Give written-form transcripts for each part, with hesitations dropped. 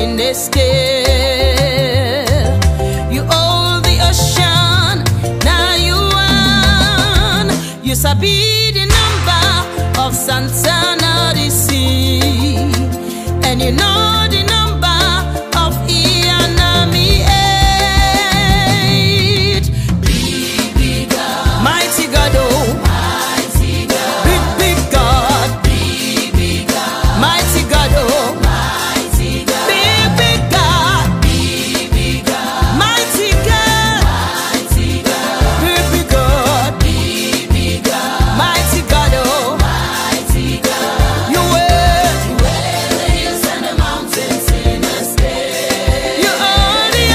in a scale. You own the ocean, now you won. You sabi the number of sands under the sea, and you know the number of Iyanami 8. Big God, mighty God, oh, mighty God, big God, big God, mighty God, oh, mighty God, big God, big God, mighty God, mighty God, big God, big God, mighty God, oh, mighty God. You wear the hills and the mountains in a scale. You own the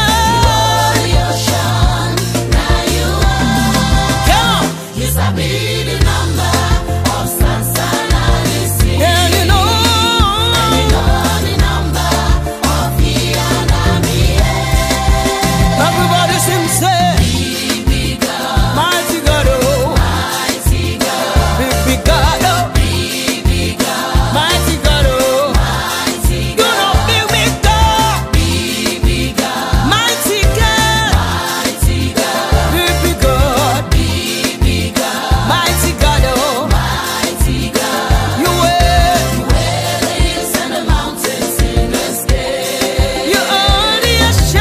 ocean, now you are. Come on, you sabi the number of sands under the sea, and you know the number of Iyanami 8. Everybody sing, say, big God, mighty God, oh, mighty God, big God, oh, big God, mighty God, oh, mighty God. You know, big God, big God, mighty God, mighty God, big God, big God, mighty God, oh, mighty God. You wear the hills and the mountains in the scale. You own the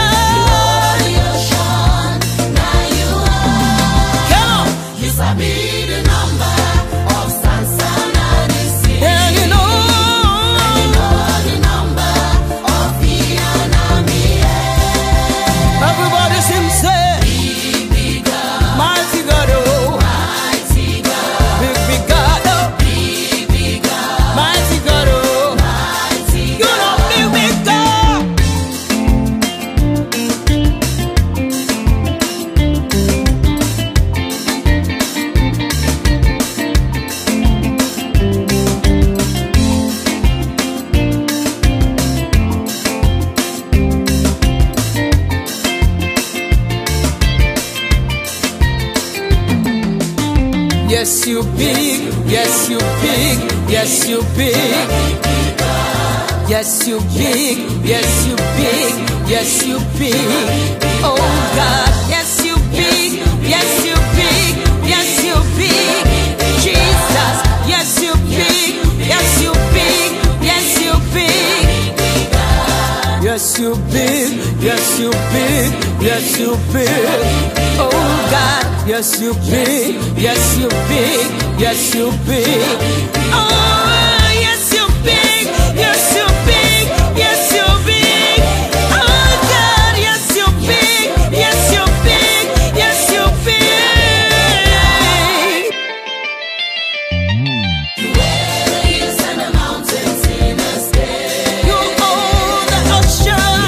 ocean, now you are. Come on, you sabi the number of sands under the sea, and you know the number of Iyanami 8. Everybody sing, say, big God, mighty God, oh, mighty God, big God, oh, big God, mighty God, oh, mighty God. You know, big God. Yes, you big, yes, you big, yes, you big. Yes, you big, yes, you big, yes, you big. Oh God, yes, you big, yes, you big, yes, you big. Jesus, yes, you big, yes, you big, yes, you big. Yes, you big, yes, you big, yes, you big. Oh God, yes, you big, yes, you big, yes, you big. Oh, yes, you big, yes, you big, yes, you big. Oh God, yes, you big, yes, you big, yes, you big. You wear the hills and the mountains in a scale. You own the ocean,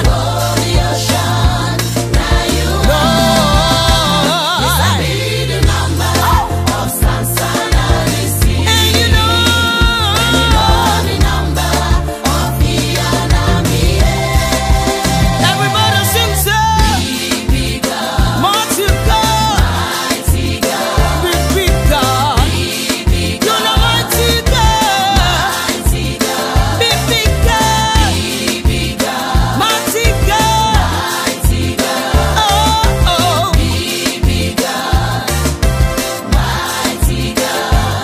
now you are. You sabi the number of sands under the sea, and you know the number of Iyanami 8. Everybody sing, say, big God, mighty God, big God, you know, mighty God, big God, mighty God, oh, oh, big God, mighty God.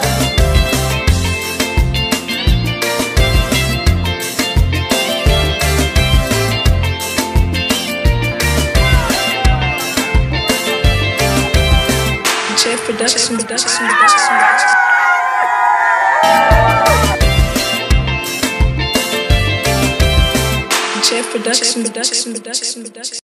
Jeff Production. Jeff Production.